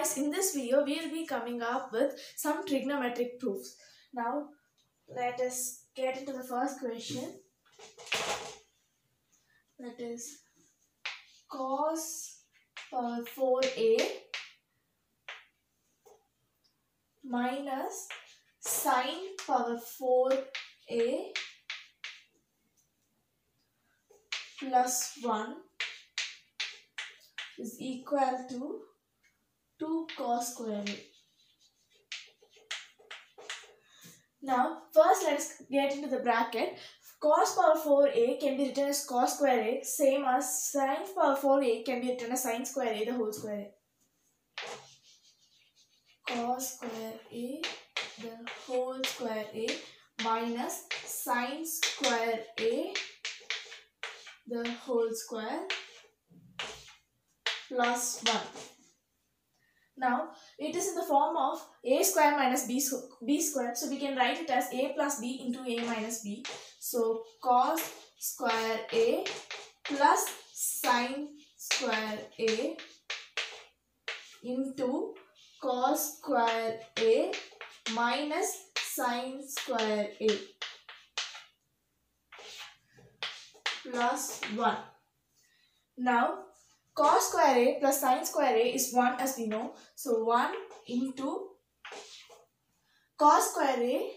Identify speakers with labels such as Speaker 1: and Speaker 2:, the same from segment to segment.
Speaker 1: guys, in this video we will be coming up with some trigonometric proofs. Now let us get into the first question. That is cos power 4a minus sin power 4a plus 1 is equal to 2 cos square a. Now first let's get into the bracket. Cos power 4a can be written as cos square a, same as sin power 4a can be written as sin square a the whole square a. Cos square a the whole square a minus sin square a the whole square plus 1. Now it is in the form of a square minus b square, so we can write it as a plus b into a minus b. So cos square a plus sin square a into cos square a minus sin square a plus 1. Now cos square a plus sin square a is 1 as we know. So 1 into cos square a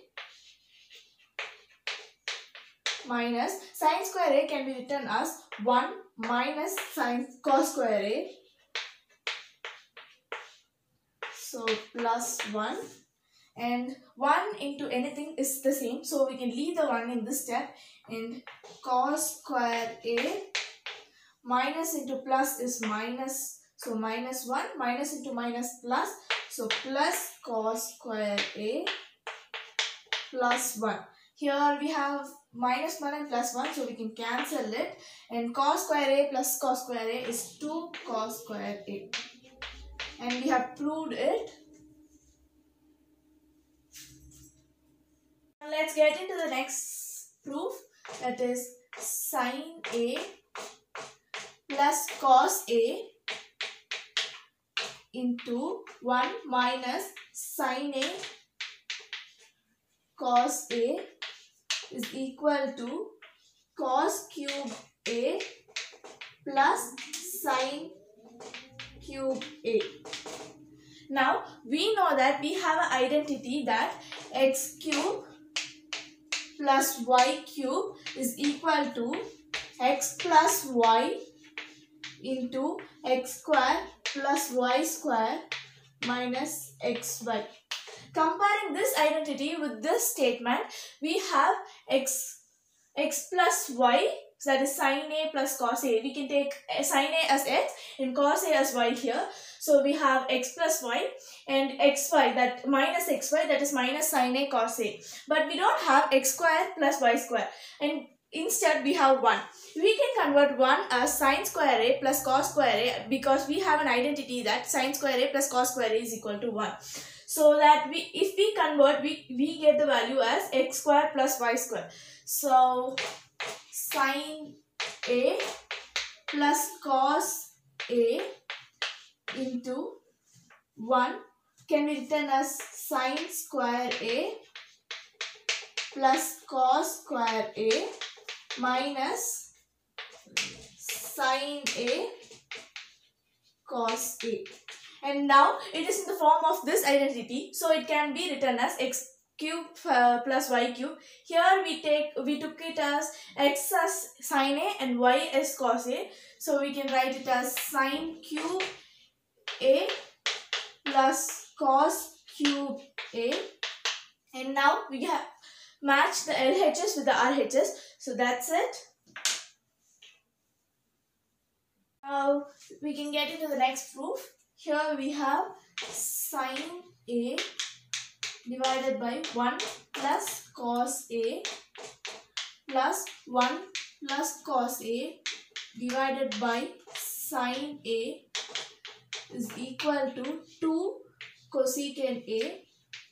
Speaker 1: minus sin square a can be written as 1 minus sin cos square a. So plus 1, and 1 into anything is the same, so we can leave the 1 in this step, and cos square a minus into plus is minus, so minus 1, minus into minus plus, so plus cos square a plus 1. Here we have minus 1 and plus 1, so we can cancel it, and cos square a plus cos square a is 2 cos square a, and we have proved it. Now let's get into the next proof, that is sin a plus cos a into 1 minus sin a cos a is equal to cos cube a plus sin cube a. Now we know that we have an identity that x cube plus y cube is equal to x plus y into x square plus y square minus xy. Comparing this identity with this statement, we have x plus y, so that is sin a plus cos a. We can take sin a as x and cos a as y here. So we have x plus y and xy, that minus xy, that is minus sin a cos a. But we don't have x square plus y square, and instead we have 1. We can convert 1 as sin square a plus cos square a, because we have an identity that sin square a plus cos square a is equal to 1. So that if we convert, we get the value as x square plus y square. So sin a plus cos a into 1 can be written as sin square a plus cos square a minus sin a cos a. And now it is in the form of this identity, so it can be written as x cube plus y cube. Here we took it as x as sin a and y as cos a, so we can write it as sin cube a plus cos cube a. And now we have matched the LHS with the RHS, so that's it. Now we can get into the next proof. Here we have sin a divided by 1 plus cos a plus 1 plus cos a divided by sin a is equal to 2 cosecant a.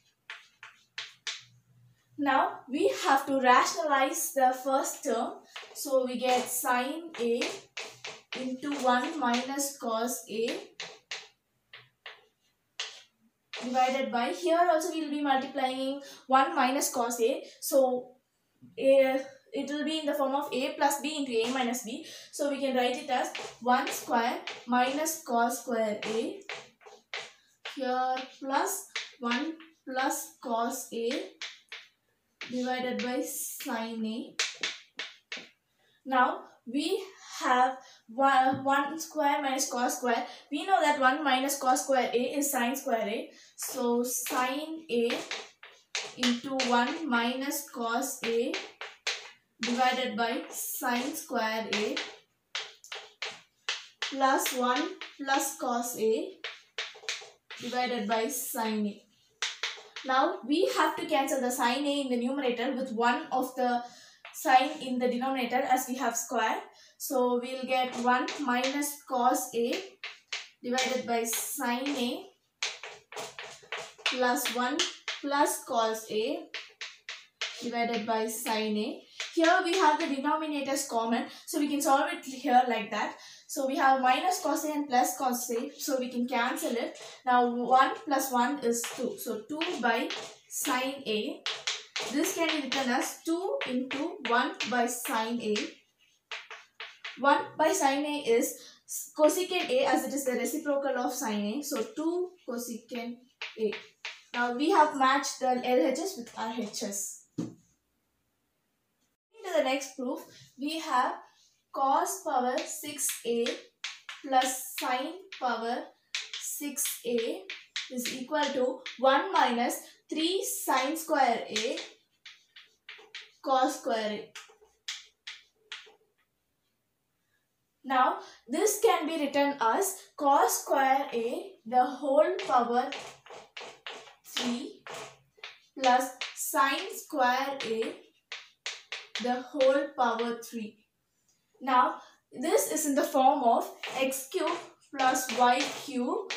Speaker 1: Now we have to rationalize the first term, so we get sin a into 1 minus cos a divided by, here also we will be multiplying 1 minus cos A. So it will be in the form of A plus B into A minus B. So we can write it as 1 square minus cos square A here plus 1 plus cos A divided by sin A. Now we have 1 square minus cos square. We know that 1 minus cos square A is sin square A. So sin A into 1 minus cos A divided by sin square A plus 1 plus cos A divided by sin A. Now we have to cancel the sin A in the numerator with one of the sign in the denominator as we have square. So we will get 1 minus cos A divided by sin A plus 1 plus cos A divided by sin A. Here we have the denominators common, so we can solve it here like that. So we have minus cos A and plus cos A, so we can cancel it. Now 1 plus 1 is 2. So 2 by sin A. This can be written as 2 into 1 by sin A. 1 by sin A is cosecant A as it is the reciprocal of sin A. So 2 cosecant A. Now we have matched the LHS with RHS. To the next proof, we have cos power 6A plus sin power 6A is equal to 1 minus 3 sin square A cos square A. Now this can be written as cos square A the whole power 3 plus sin square A the whole power 3. Now this is in the form of x cube plus y cube,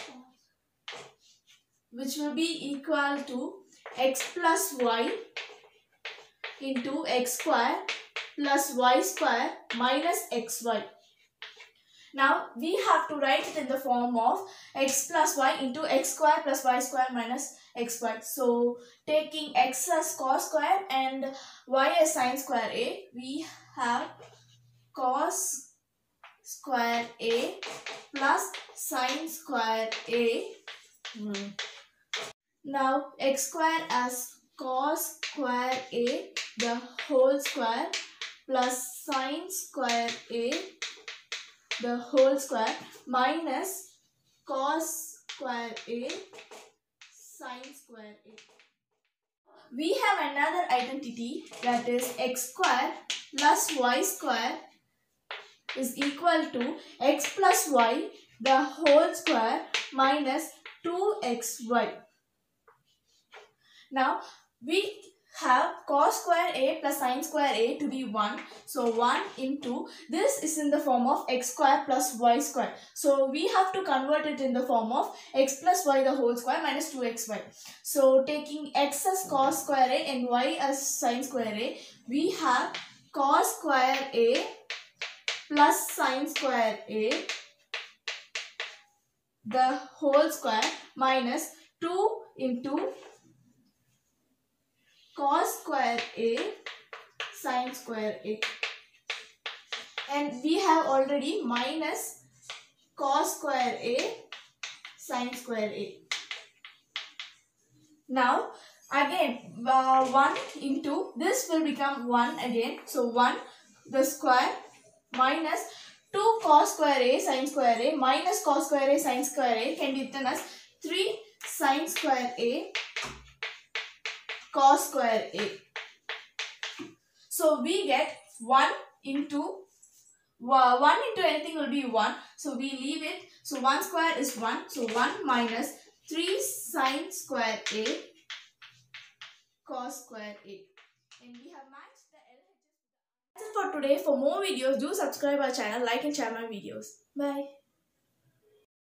Speaker 1: which will be equal to x plus y into x square plus y square minus xy. Now we have to write it in the form of x plus y into x square plus y square minus xy. So taking x as cos square and y as sin square A, we have cos square A plus sin square A. Now x square as cos square A the whole square plus sin square A the whole square minus cos square A sin square A. We have another identity, that is x square plus y square is equal to x plus y the whole square minus 2xy. Now we have cos square A plus sin square A to be 1. So 1 into, this is in the form of x square plus y square. So we have to convert it in the form of x plus y the whole square minus 2xy. So taking x as cos square A and y as sin square A, we have cos square A plus sin square A the whole square minus 2 into cos square A sin square A, and we have already minus cos square A sin square A. Now again 1 into, this will become 1 again, so 1 the square minus 2 cos square A sin square A minus cos square A sin square A can be written as 3 sin square A cos square A. So we get 1 into anything will be 1. So we leave it. So 1 square is 1. So 1 minus 3 sin square A cos square A. And we have matched the LHS. That's it for today. For more videos, do subscribe our channel, like and share my videos. Bye.